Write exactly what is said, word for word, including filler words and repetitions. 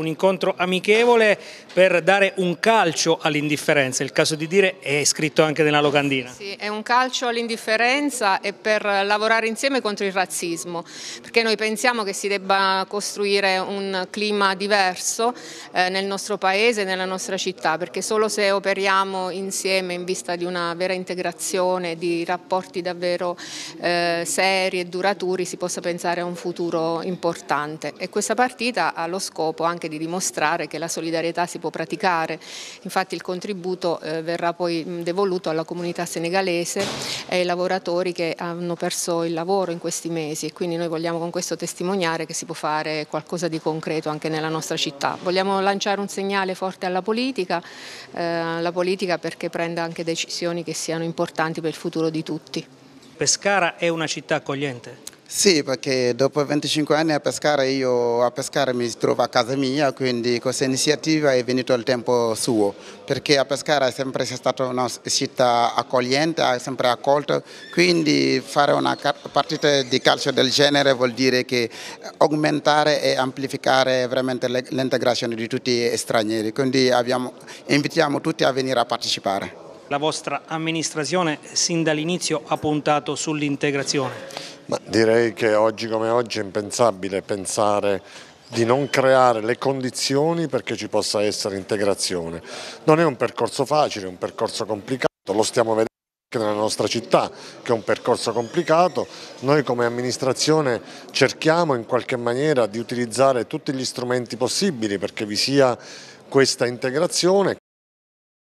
un incontro amichevole per dare un calcio all'indifferenza, il caso di dire, è scritto anche nella locandina. Sì, è un calcio all'indifferenza e per lavorare insieme contro il razzismo, perché noi pensiamo che si debba costruire un clima diverso eh, nel nostro paese, nella nostra città, perché solo se operiamo insieme in vista di una vera integrazione, di rapporti davvero eh, seri e duraturi, si possa pensare a un futuro importante. E questa partita ha lo scopo anche di dimostrare che la solidarietà si può praticare. Infatti il contributo eh, verrà poi devoluto alla comunità senegalese e ai lavoratori che hanno perso il lavoro in questi mesi, e quindi noi vogliamo con questo testimoniare che si può fare qualcosa di concreto anche nella nostra città. Vogliamo lanciare un segnale forte alla politica, eh, alla politica perché prenda anche decisioni che siano importanti per il futuro di tutti. Pescara è una città accogliente? Sì, perché dopo venticinque anni a Pescara, io a Pescara mi trovo a casa mia, quindi questa iniziativa è venuta il tempo suo, perché a Pescara è sempre stata una città accogliente, ha sempre accolto, quindi fare una partita di calcio del genere vuol dire che aumentare e amplificare veramente l'integrazione di tutti gli stranieri, quindi abbiamo, invitiamo tutti a venire a partecipare. La vostra amministrazione sin dall'inizio ha puntato sull'integrazione? Ma direi che oggi come oggi è impensabile pensare di non creare le condizioni perché ci possa essere integrazione. Non è un percorso facile, è un percorso complicato, lo stiamo vedendo anche nella nostra città che è un percorso complicato. Noi come amministrazione cerchiamo in qualche maniera di utilizzare tutti gli strumenti possibili perché vi sia questa integrazione.